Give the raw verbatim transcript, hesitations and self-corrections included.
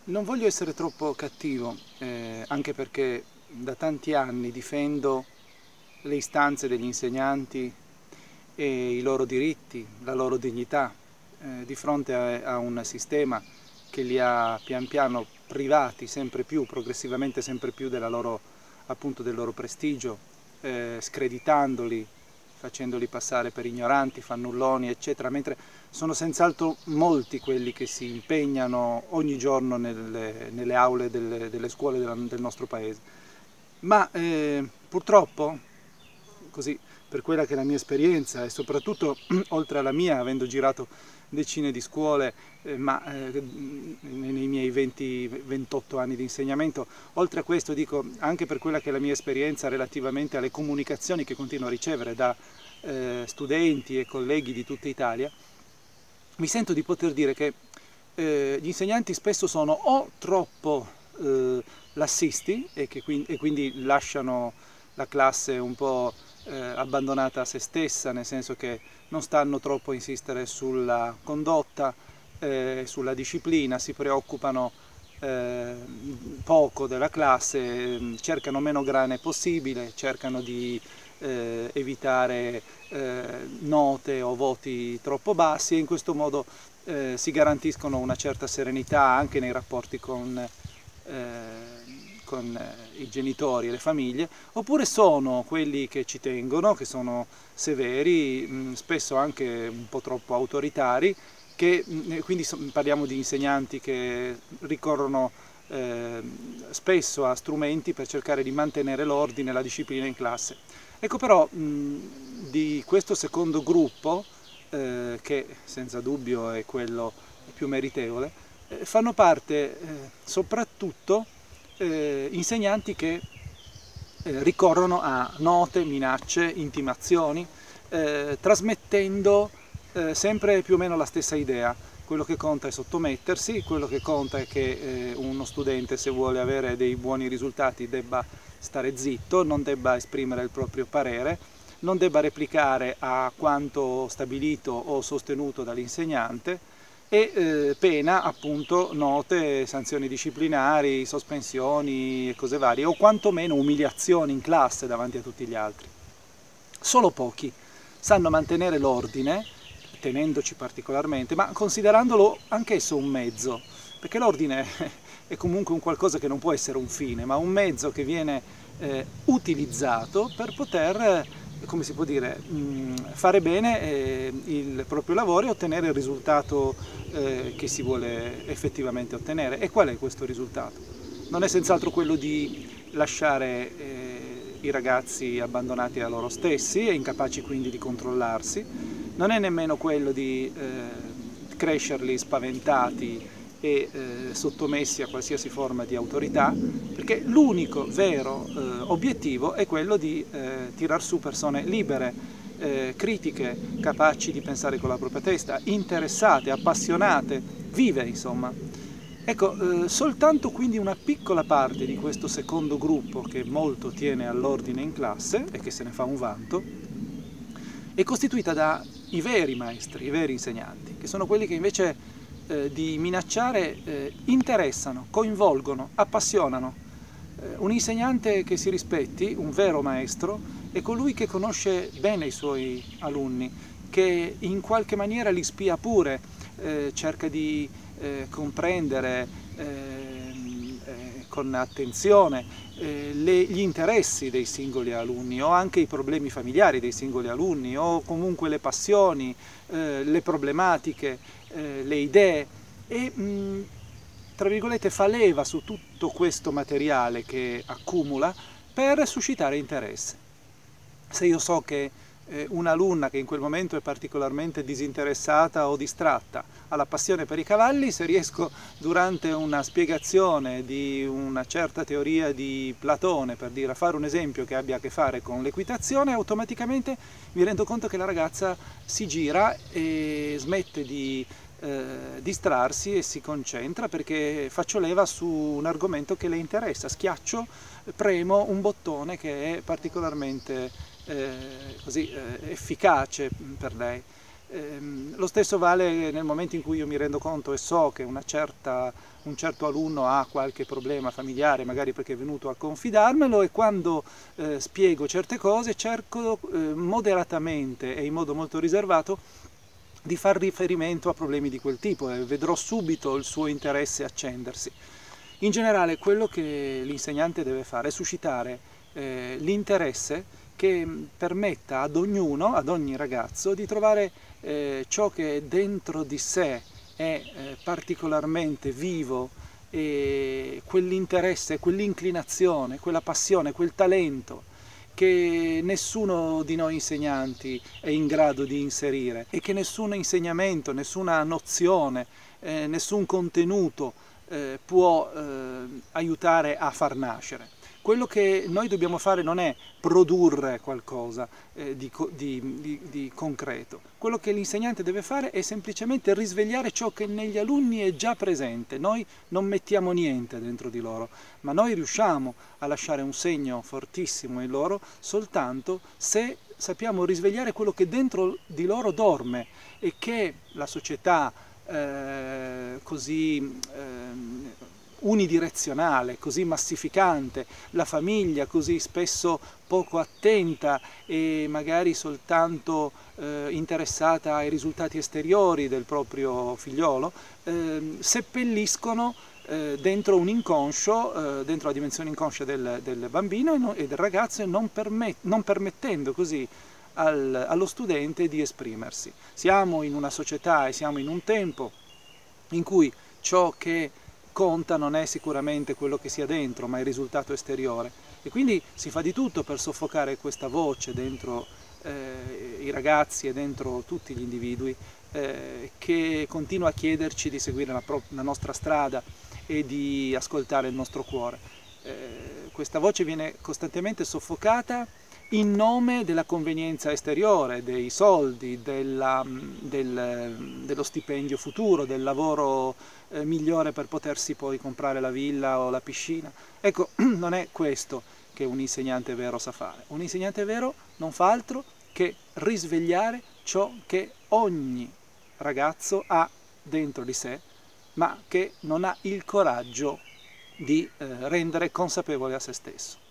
Non voglio essere troppo cattivo, eh, anche perché da tanti anni difendo le istanze degli insegnanti e i loro diritti, la loro dignità, eh, di fronte a, a un sistema che li ha pian piano privati sempre più, progressivamente sempre più della loro, appunto, del loro prestigio, eh, screditandoli, facendoli passare per ignoranti, fannulloni, eccetera, mentre sono senz'altro molti quelli che si impegnano ogni giorno nelle, nelle aule delle, delle scuole del, del nostro paese. Ma eh, purtroppo, così, per quella che è la mia esperienza e soprattutto oltre alla mia, avendo girato decine di scuole, eh, ma eh, nei miei venti ventotto anni di insegnamento, oltre a questo dico anche per quella che è la mia esperienza relativamente alle comunicazioni che continuo a ricevere da eh, studenti e colleghi di tutta Italia, mi sento di poter dire che eh, gli insegnanti spesso sono o troppo eh, lassisti e, che quindi, e quindi lasciano la classe un po' eh, abbandonata a se stessa, nel senso che non stanno troppo a insistere sulla condotta, eh, sulla disciplina, si preoccupano eh, poco della classe, cercano meno grane possibile, cercano di eh, evitare eh, note o voti troppo bassi e in questo modo eh, si garantiscono una certa serenità anche nei rapporti con, eh, con i genitori e le famiglie, oppure sono quelli che ci tengono, che sono severi, mh, spesso anche un po' troppo autoritari, che, mh, quindi so, parliamo di insegnanti che ricorrono eh, spesso a strumenti per cercare di mantenere l'ordine e la disciplina in classe. Ecco però mh, di questo secondo gruppo, eh, che senza dubbio è quello più meritevole, eh, fanno parte eh, soprattutto eh, insegnanti che eh, ricorrono a note, minacce, intimazioni, eh, trasmettendo eh, sempre più o meno la stessa idea. Quello che conta è sottomettersi, quello che conta è che eh, uno studente, se vuole avere dei buoni risultati, debba stare zitto, non debba esprimere il proprio parere, non debba replicare a quanto stabilito o sostenuto dall'insegnante e eh, pena appunto note, sanzioni disciplinari, sospensioni e cose varie, o quantomeno umiliazioni in classe davanti a tutti gli altri. Solo pochi sanno mantenere l'ordine, tenendoci particolarmente, ma considerandolo anch'esso un mezzo, perché l'ordine è comunque un qualcosa che non può essere un fine, ma un mezzo che viene eh, utilizzato per poter, come si può dire, mh, fare bene eh, il proprio lavoro e ottenere il risultato eh, che si vuole effettivamente ottenere. E qual è questo risultato? Non è senz'altro quello di lasciare eh, i ragazzi abbandonati a loro stessi e incapaci quindi di controllarsi, non è nemmeno quello di eh, crescerli spaventati e eh, sottomessi a qualsiasi forma di autorità, perché l'unico vero eh, obiettivo è quello di eh, tirar su persone libere, eh, critiche, capaci di pensare con la propria testa, interessate, appassionate, vive insomma. Ecco, eh, soltanto quindi una piccola parte di questo secondo gruppo, che molto tiene all'ordine in classe e che se ne fa un vanto, è costituita dai veri maestri, i veri insegnanti, che sono quelli che invece eh, di minacciare eh, interessano, coinvolgono, appassionano. Eh, un insegnante che si rispetti, un vero maestro, è colui che conosce bene i suoi alunni, che in qualche maniera li spia pure, eh, cerca di eh, comprendere eh, eh, con attenzione eh, le, gli interessi dei singoli alunni o anche i problemi familiari dei singoli alunni o comunque le passioni, eh, le problematiche, eh, le idee e mh, tra virgolette fa leva su tutto questo materiale che accumula per suscitare interesse. Se io so che eh, un'alunna che in quel momento è particolarmente disinteressata o distratta ha la passione per i cavalli, se riesco durante una spiegazione di una certa teoria di Platone, per dire, a fare un esempio che abbia a che fare con l'equitazione, automaticamente mi rendo conto che la ragazza si gira e smette di eh, distrarsi e si concentra perché faccio leva su un argomento che le interessa, schiaccio, premo un bottone che è particolarmente eh, così, eh, efficace per lei. Ehm, lo stesso vale nel momento in cui io mi rendo conto e so che una certa, un certo alunno ha qualche problema familiare, magari perché è venuto a confidarmelo, e quando eh, spiego certe cose cerco eh, moderatamente e in modo molto riservato di far riferimento a problemi di quel tipo, e vedrò subito il suo interesse accendersi. In generale quello che l'insegnante deve fare è suscitare eh, l'interesse che permetta ad ognuno, ad ogni ragazzo, di trovare eh, ciò che dentro di sé è eh, particolarmente vivo, e quell'interesse, quell'inclinazione, quella passione, quel talento che nessuno di noi insegnanti è in grado di inserire, e che nessun insegnamento, nessuna nozione, eh, nessun contenuto eh, può eh, aiutare a far nascere. Quello che noi dobbiamo fare non è produrre qualcosa eh, di, di, di, di concreto. Quello che l'insegnante deve fare è semplicemente risvegliare ciò che negli alunni è già presente. Noi non mettiamo niente dentro di loro, ma noi riusciamo a lasciare un segno fortissimo in loro soltanto se sappiamo risvegliare quello che dentro di loro dorme, e che la società eh, così eh, unidirezionale, così massificante, la famiglia così spesso poco attenta e magari soltanto eh, interessata ai risultati esteriori del proprio figliolo, eh, seppelliscono eh, dentro un inconscio, eh, dentro la dimensione inconscia del, del bambino e, no, e del ragazzo, e non, permet, non permettendo così al, allo studente di esprimersi. Siamo in una società e siamo in un tempo in cui ciò che conta non è sicuramente quello che sia dentro, ma il risultato esteriore, e quindi si fa di tutto per soffocare questa voce dentro eh, i ragazzi e dentro tutti gli individui eh, che continua a chiederci di seguire la, la nostra strada e di ascoltare il nostro cuore. Eh, questa voce viene costantemente soffocata in nome della convenienza esteriore, dei soldi, della, del, dello stipendio futuro, del lavoro eh, migliore per potersi poi comprare la villa o la piscina. Ecco, non è questo che un insegnante vero sa fare. Un insegnante vero non fa altro che risvegliare ciò che ogni ragazzo ha dentro di sé, ma che non ha il coraggio di eh, rendere consapevole a se stesso.